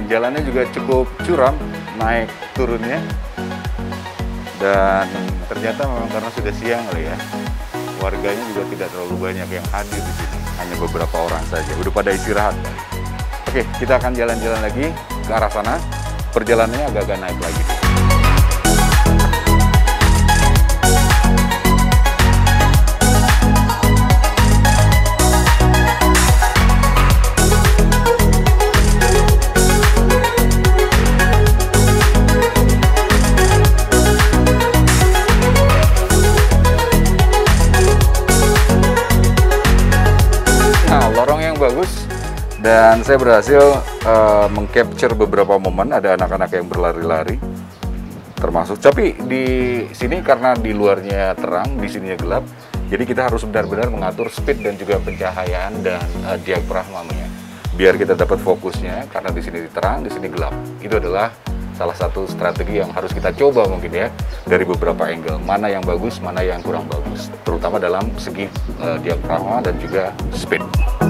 jalannya juga cukup curam naik turunnya. Dan ternyata memang karena sudah siang kali ya, warganya juga tidak terlalu banyak yang hadir di sini, hanya beberapa orang saja. Udah pada istirahat. Oke, kita akan jalan-jalan lagi ke arah sana. Perjalanannya agak-agak naik lagi. Bagus, dan saya berhasil mengcapture beberapa momen. Ada anak-anak yang berlari-lari termasuk, tapi di sini karena di luarnya terang, di sininya gelap, jadi kita harus benar-benar mengatur speed dan juga pencahayaan dan diafragmanya biar kita dapat fokusnya, karena di sini terang, di sini gelap. Itu adalah salah satu strategi yang harus kita coba mungkin ya, dari beberapa angle, mana yang bagus, mana yang kurang bagus, terutama dalam segi diafragma dan juga speed.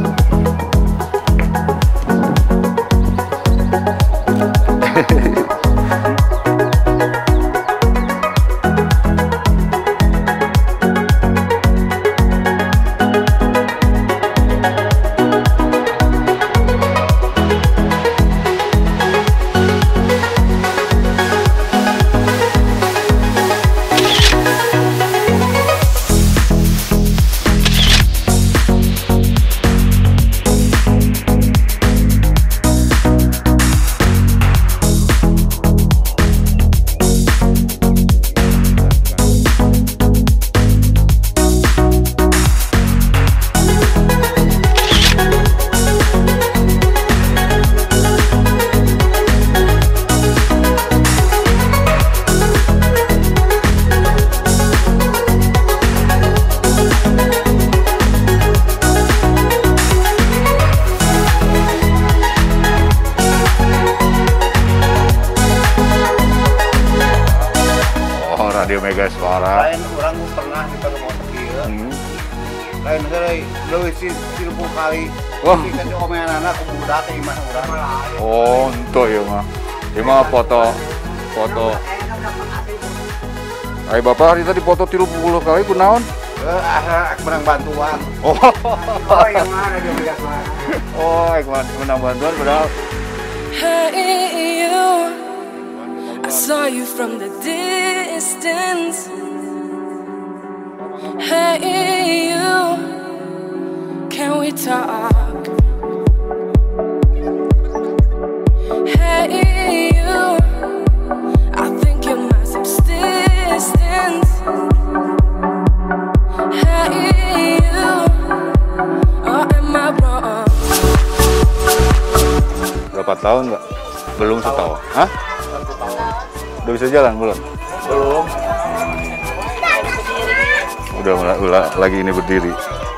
Radio Mega Suara. Lain orang pernah di motor dia. Lain kali leuwih 30 kali. Wah. Kita diomean anak ke budak ke imah urang. Oh, ento ya mah. Ieu mah foto. Ayo Bapak hari tadi foto 30 kali kunaon? Menang bantuan. Oh. Oh, yang mana Radio Mega Suara. Oh, menang bantuan padahal. Hey you, I saw you from the distance. Hey you, can we talk? Hey you, I think you're my subsistence. Hey you, or am I wrong? Berapa tahun, Mbak? Belum setahun. Hah? Udah bisa jalan belum? Belum. Udah lagi ini berdiri.